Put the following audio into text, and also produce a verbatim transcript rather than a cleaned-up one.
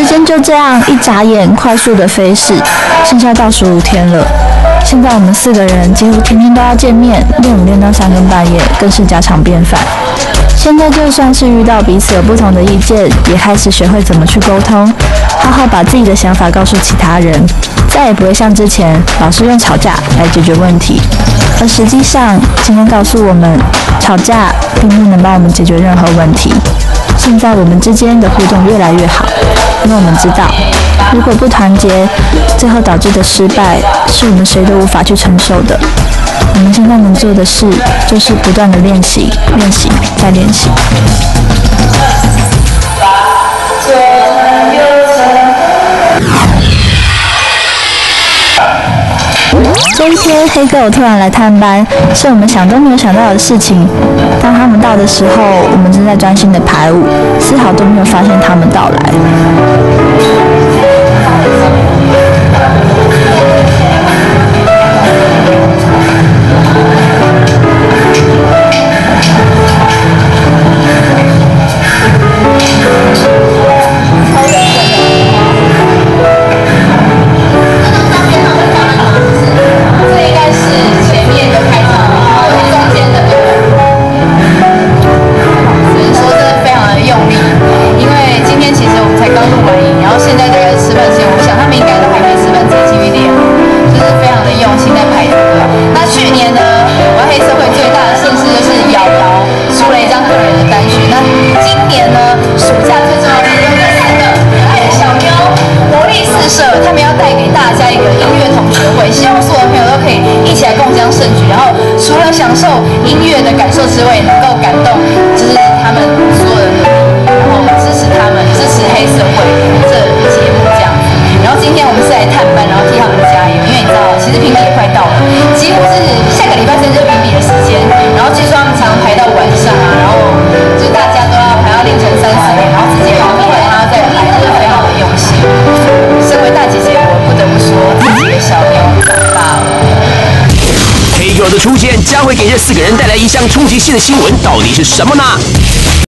时间就这样一眨眼快速的飞逝，剩下倒数五天了。现在我们四个人几乎天天都要见面，练舞练到三更半夜，更是家常便饭。现在就算是遇到彼此有不同的意见，也开始学会怎么去沟通，好好把自己的想法告诉其他人，再也不会像之前老是用吵架来解决问题。而实际上，今天告诉我们，吵架并不能帮我们解决任何问题。现在我们之间的互动越来越好，因为我们知道，如果不团结，最后导致的失败是我们谁都无法去承受的。我们现在能做的事，就是不断的练习，练习，再练习。这一天，黑狗突然来探班，是我们想都没有想到的事情。当他们到的时候，我们正在专心的排舞，丝毫都没有发现他们到来。 出现将会给这四个人带来一项冲击性的新闻，到底是什么呢？